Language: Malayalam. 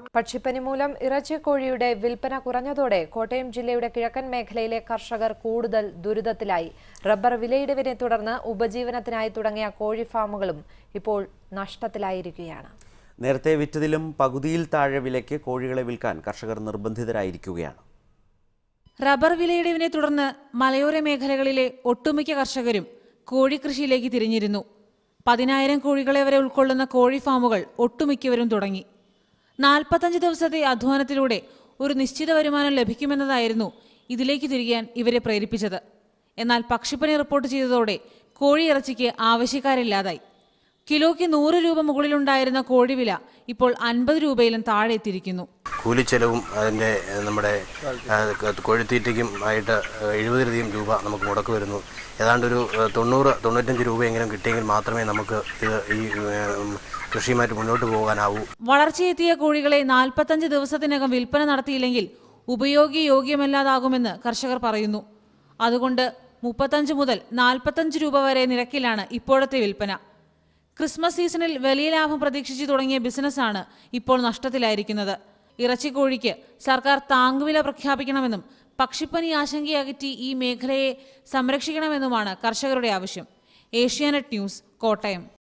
പക്ഷിപ്പനി മൂലം ഇറച്ചിക്കോഴിയുടെ വിൽപ്പന കുറഞ്ഞതോടെ കോട്ടയം ജില്ലയുടെ കിഴക്കൻ മേഖലയിലെ കർഷകർ കൂടുതൽ ദുരിതത്തിലായി. റബ്ബർ വിലയിടിവിനെ തുടർന്ന് ഉപജീവനത്തിനായി തുടങ്ങിയ കോഴി ഫാമുകളും ഇപ്പോൾ നഷ്ടത്തിലായിരിക്കുകയാണ്. നേരത്തെ വിറ്റതിലും പകുതിയിൽ താഴെ വിലയ്ക്ക് കോഴികളെ വിൽക്കാൻ കർഷകർ നിർബന്ധിതരായിരിക്കുകയാണ്. റബ്ബർ വിലയിടിവിനെ തുടർന്ന് മലയോര മേഖലകളിലെ ഒട്ടുമിക്ക കർഷകരും കോഴിക്കൃഷിയിലേക്ക് തിരിഞ്ഞിരുന്നു. 10,000 കോഴികളെ വരെ ഉൾക്കൊള്ളുന്ന കോഴി ഫാമുകൾ ഒട്ടുമിക്കവരും തുടങ്ങി. 45 ദിവസത്തെ അധ്വാനത്തിലൂടെ ഒരു നിശ്ചിത വരുമാനം ലഭിക്കുമെന്നതായിരുന്നു ഇതിലേക്ക് തിരിയാൻ ഇവരെ പ്രേരിപ്പിച്ചത്. എന്നാൽ പക്ഷിപ്പനി റിപ്പോർട്ട് ചെയ്തതോടെ കോഴി ഇറച്ചിക്ക് ആവശ്യക്കാരില്ലാതായി. കിലോയ്ക്ക് 100 രൂപ മുകളിലുണ്ടായിരുന്ന കോഴിവില ഇപ്പോൾ 50 രൂപയിലും താഴെ എത്തിയിരിക്കുന്നു. കൂലിച്ചെലവും അതിൻ്റെ നമ്മുടെ കോഴിത്തീറ്റയ്ക്കും ആയിട്ട് 70 രൂപ നമുക്ക് മുടക്ക് വരുന്നു. ഏതാണ്ട് ഒരു 90-95 രൂപയെങ്കിലും കിട്ടിയെങ്കിൽ മാത്രമേ നമുക്ക് ഈ കൃഷിയുമായിട്ട് മുന്നോട്ട് പോകാനാവൂ. വളർച്ചയെത്തിയ കോഴികളെ 45 ദിവസത്തിനകം വിൽപ്പന നടത്തിയില്ലെങ്കിൽ ഉപയോഗയോഗ്യമല്ലാതാകുമെന്ന് കർഷകർ പറയുന്നു. അതുകൊണ്ട് 35 മുതൽ 45 രൂപ വരെ നിരക്കിലാണ് ഇപ്പോഴത്തെ വിൽപ്പന. ക്രിസ്മസ് സീസണിൽ വലിയ ലാഭം പ്രതീക്ഷിച്ചു തുടങ്ങിയ ബിസിനസ്സാണ് ഇപ്പോൾ നഷ്ടത്തിലായിരിക്കുന്നത്. ഇറച്ചിക്കോഴിക്ക് സർക്കാർ താങ്ങുവില പ്രഖ്യാപിക്കണമെന്നും പക്ഷിപ്പനി ആശങ്കയകറ്റി ഈ മേഖലയെ സംരക്ഷിക്കണമെന്നുമാണ് കർഷകരുടെ ആവശ്യം. ഏഷ്യാനെറ്റ് ന്യൂസ്, കോട്ടയം.